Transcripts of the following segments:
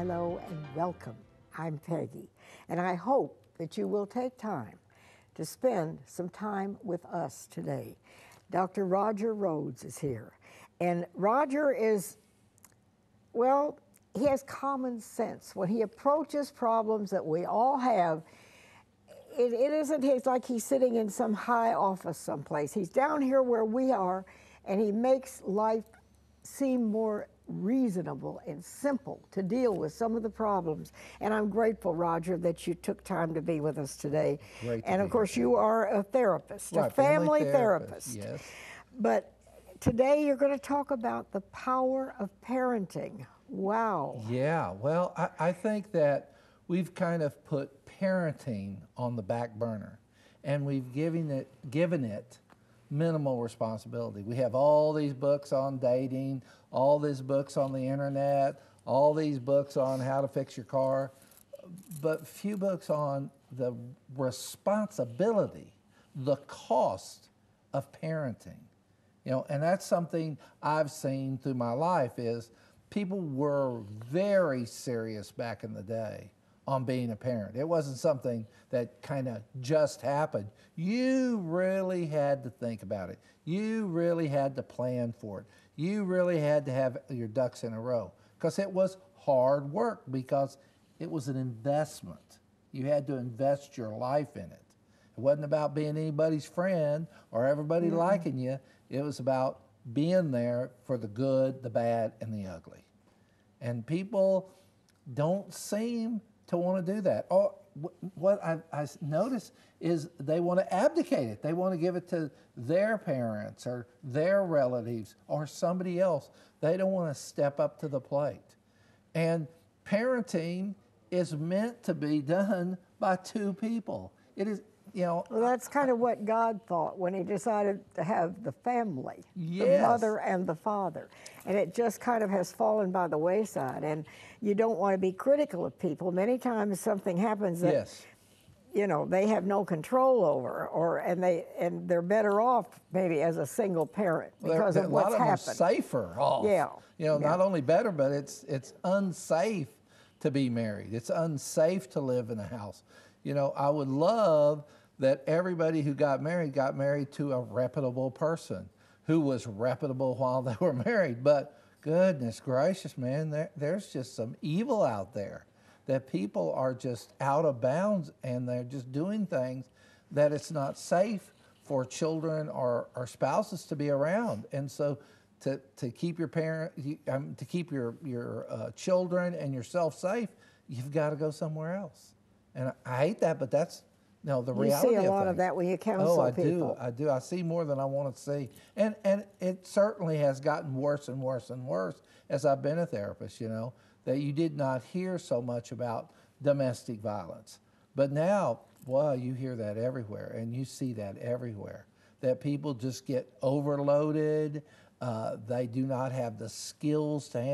hello, and welcome. I'm Peggy, and I hope that you will take time to spend some time with us today. Dr. Roger Rhodes is here, and Roger is, well, he has common sense. When he approaches problems that we all have, it isn't like he's sitting in some high office someplace. He's down here where we are, and he makes life seem more reasonable and simple to deal with some of the problems. And I'm grateful, Roger, that you took time to be with us today. Great to and of course, you are a therapist, right, a family therapist. Yes. But today you're going to talk about the power of parenting. Wow. Yeah, well, I think that we've kind of put parenting on the back burner, and we've given it minimal responsibility. We have all these books on dating, all these books on the internet, all these books on how to fix your car, but few books on the responsibility, the cost of parenting. You know, and that's something I've seen through my life is people were very serious back in the day on being a parent. It wasn't something that kind of just happened. You really had to think about it. You really had to plan for it. You really had to have your ducks in a row because it was hard work, because it was an investment. You had to invest your life in it. It wasn't about being anybody's friend or everybody liking you. It was about being there for the good, the bad, and the ugly. And people don't seem to want to do that. Or what I notice is they want to abdicate it. They want to give it to their parents or their relatives or somebody else. They don't want to step up to the plate. And parenting is meant to be done by two people. It is, you know. Well, that's kind of what God thought when he decided to have the family, Yes. the mother and the father. And it just kind of has fallen by the wayside. And you don't want to be critical of people. Many times something happens that, Yes. you know, they have no control over, and they're better off maybe as a single parent because of what's happened. A lot of them are safer off. Yeah. You know, Yeah. not only better, but it's unsafe to be married. It's unsafe to live in a house. You know, I would love that everybody who got married to a reputable person who was reputable while they were married. But goodness gracious, man, there's just some evil out there that people are just out of bounds, and they're just doing things that it's not safe for children or spouses to be around. And so to keep your to keep your children and yourself safe, you've got to go somewhere else. And I hate that, but that's the reality. You see a lot of that when you counsel people. I do. I see more than I want to see. And it certainly has gotten worse and worse and worse as I've been a therapist, you know, that you did not hear so much about domestic violence. But now, well, you hear that everywhere, and you see that everywhere, that people just get overloaded. They do not have the skills to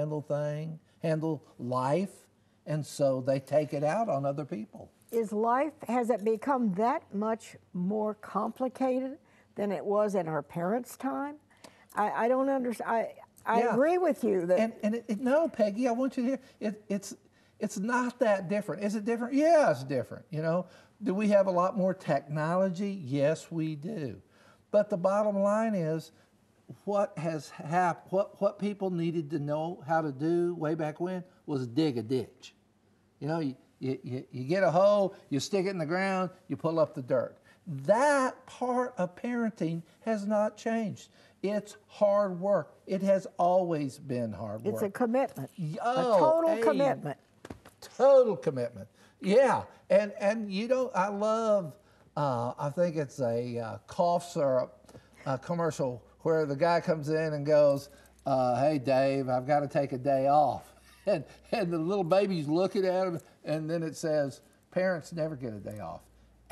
handle life, and so they take it out on other people. Has it become that much more complicated than it was in our parents' time? I don't understand. I agree with you that. No, Peggy, I want you to hear it's not that different. Is it different? Yeah, it's different. You know, do we have a lot more technology? Yes, we do. But the bottom line is, what has happened? What people needed to know how to do way back when was dig a ditch. You know, you get a hoe, you stick it in the ground, you pull up the dirt. That part of parenting has not changed. It's hard work. It has always been hard work. It's a commitment, a total commitment. Total commitment. Yeah, and you know, I love, I think it's a cough syrup commercial where the guy comes in and goes, hey, Dave, I've got to take a day off. And the little baby's looking at him, and then it says, parents never get a day off.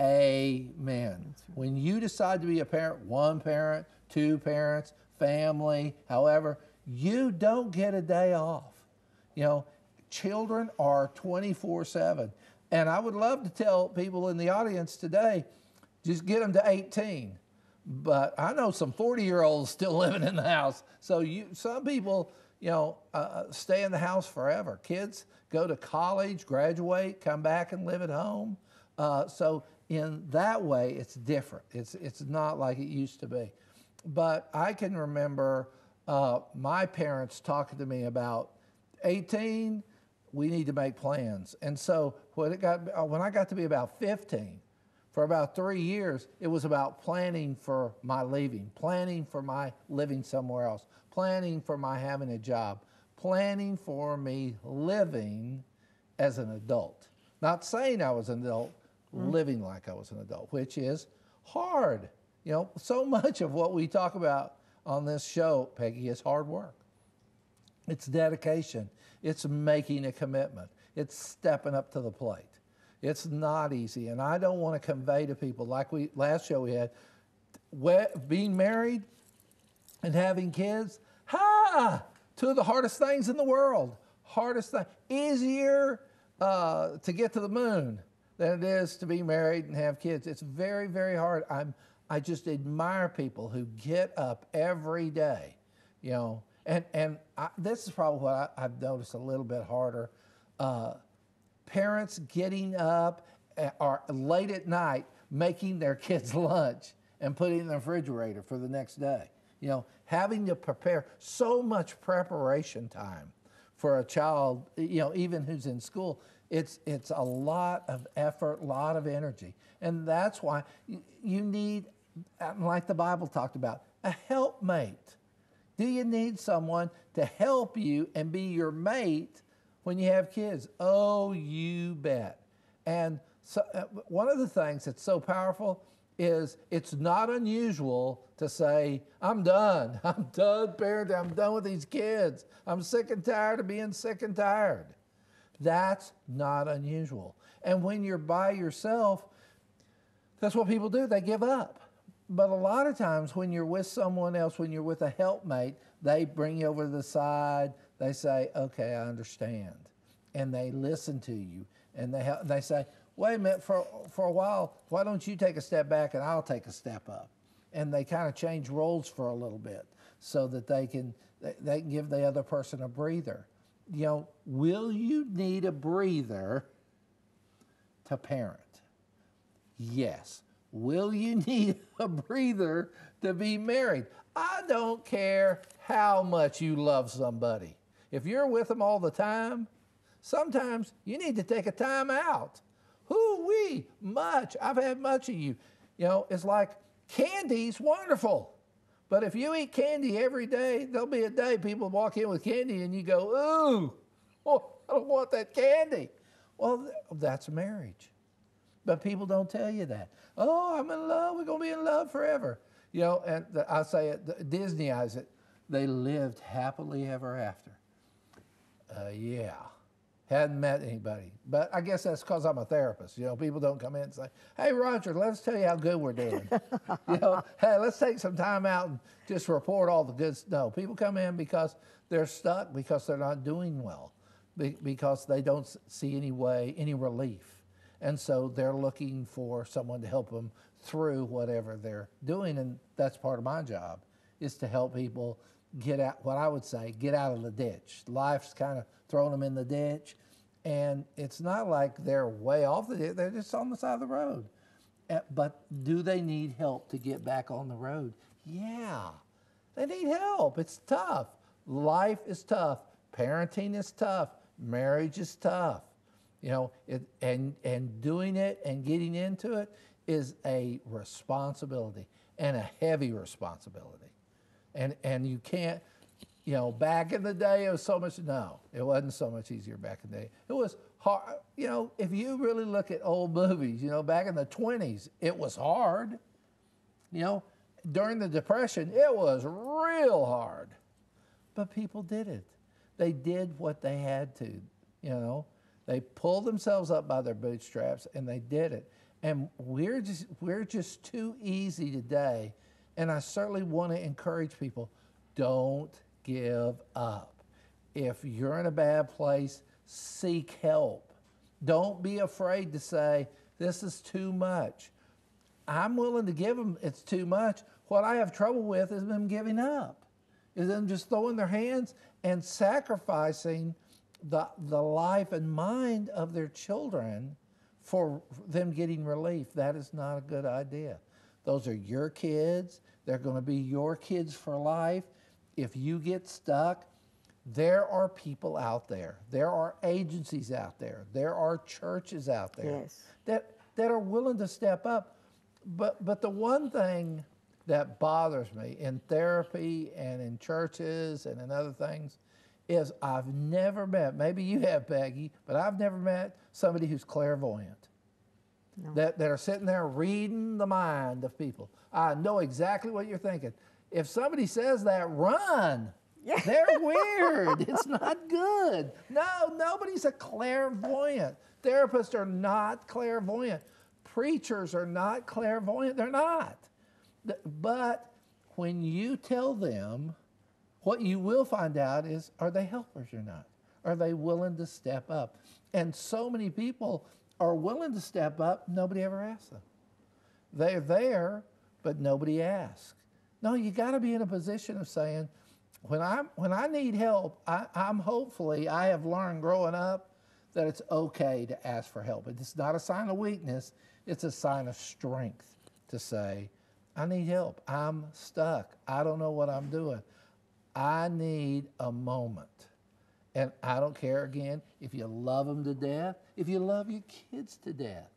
Amen. Right. When you decide to be a parent, one parent, two parents, family, however, you don't get a day off. You know, children are 24/7. And I would love to tell people in the audience today, just get them to 18. But I know some 40-year-olds still living in the house. So some people, stay in the house forever. Kids go to college, graduate, come back and live at home. So in that way, it's different. It's not like it used to be. But I can remember my parents talking to me about 18, we need to make plans. And so when I got to be about 15, for about 3 years, it was about planning for my leaving, planning for my living somewhere else, planning for my having a job, planning for me living as an adult. Not saying I was an adult, living like I was an adult, which is hard. So much of what we talk about on this show, Peggy, is hard work. It's dedication. It's making a commitment. It's stepping up to the plate. It's not easy, and I don't want to convey to people, like last show we had, being married and having kids, two of the hardest things in the world. Hardest thing. Easier to get to the moon than it is to be married and have kids. It's very, very hard. I just admire people who get up every day, and this is probably what I've noticed a little bit harder. Parents getting up or late at night making their kids lunch and putting it in the refrigerator for the next day. Having to prepare so much preparation time for a child, even who's in school. It's a lot of effort, a lot of energy. And that's why you need, like the Bible talked about, a helpmate. Do you need someone to help you and be your mate when you have kids? Oh, you bet. And so, one of the things that's so powerful is it's not unusual to say, I'm done. I'm done parenting. I'm done with these kids. I'm sick and tired of being sick and tired. That's not unusual. And when you're by yourself, that's what people do. They give up. But a lot of times when you're with someone else, when you're with a helpmate, they bring you over to the side. They say, okay, I understand. And they listen to you. And they say, wait a minute, for a while, why don't you take a step back and I'll take a step up? And they kind of change roles for a little bit so that they can give the other person a breather. Will you need a breather to parent? Yes. Will you need a breather to be married? I don't care how much you love somebody. If you're with them all the time, sometimes you need to take a time out. Hoo-wee, much. I've had much of you. It's like candy's wonderful. But if you eat candy every day, there'll be a day people walk in with candy and you go, ooh, I don't want that candy. Well, that's marriage. But people don't tell you that. Oh, I'm in love. We're going to be in love forever. And I say it, Disneyize it. They lived happily ever after. Yeah. Hadn't met anybody. But I guess that's because I'm a therapist. People don't come in and say, hey, Roger, let's tell you how good we're doing. Hey, let's take some time out and just report all the good stuff. No, people come in because they're stuck, because they're not doing well, because they don't see any relief. And so they're looking for someone to help them through whatever they're doing. And that's part of my job, is to help people get out, what I would say, get out of the ditch. Life's kind of throwing them in the ditch. And it's not like they're way off the ditch. They're just on the side of the road. But do they need help to get back on the road? Yeah, they need help. It's tough. Life is tough. Parenting is tough. Marriage is tough. And doing it and getting into it is a responsibility, and a heavy responsibility. And you can't, back in the day it was so much, no, it wasn't so much easier back in the day. It was hard. If you really look at old movies, back in the 20s, it was hard. During the Depression, it was real hard. But people did it. They did what they had to, They pulled themselves up by their bootstraps, and they did it. And we're just too easy today. And I certainly want to encourage people, don't give up. If you're in a bad place, seek help. Don't be afraid to say, this is too much. I'm willing to give them, it's too much. What I have trouble with is them giving up, is them just throwing their hands and sacrificing the life and mind of their children for them getting relief. That is not a good idea. Those are your kids. They're going to be your kids for life. If you get stuck, there are people out there. There are agencies out there. There are churches out there Yes. that are willing to step up. But the one thing that bothers me in therapy and in churches and in other things is I've never met, maybe you have, Peggy, but I've never met somebody who's clairvoyant. No. That are sitting there reading the mind of people. I know exactly what you're thinking. If somebody says that, run. Yeah. They're weird. It's not good. No, nobody's a clairvoyant. Therapists are not clairvoyant. Preachers are not clairvoyant. They're not. But when you tell them, what you will find out is, are they helpers or not? Are they willing to step up? And so many people are willing to step up, nobody ever asks them. They're there, but nobody asks. No, you got to be in a position of saying, when I need help, I have learned growing up that it's okay to ask for help. It's not a sign of weakness, it's a sign of strength to say, I need help. I'm stuck. I don't know what I'm doing. I need a moment. And I don't care, again, if you love them to death, if you love your kids to death.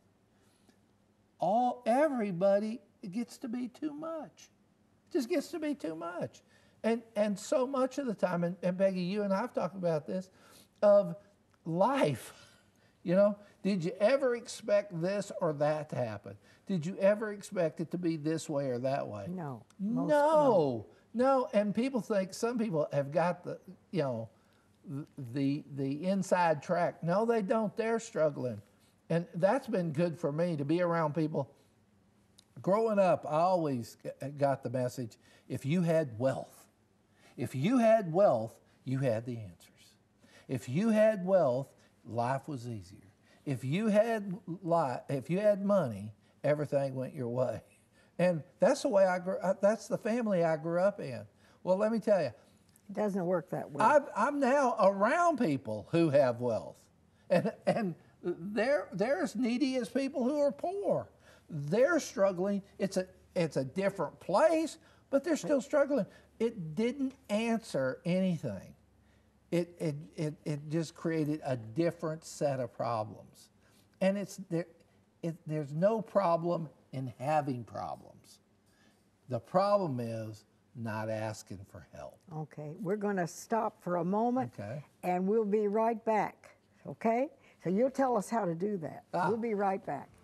Everybody, it gets to be too much. It just gets to be too much. And so much of the time, and Peggy, you and I have talked about this, of life. You know, did you ever expect this or that to happen? Did you ever expect it to be this way or that way? No. No. And people think, some people have got the inside track. No, they don't. They're struggling. And that's been good for me to be around people. Growing up, I always got the message, if you had wealth, you had the answers. If you had wealth, life was easier. If you had money, everything went your way. And that's the way that's the family I grew up in. Well, let me tell you, It doesn't work that way. I'm now around people who have wealth, and they're as needy as people who are poor. They're struggling. It's a different place, but they're still struggling. It didn't answer anything. It just created a different set of problems, and there's no problem in having problems. The problem is not asking for help. Okay, we're going to stop for a moment, Okay. and we'll be right back, okay? So you'll tell us how to do that. We'll be right back.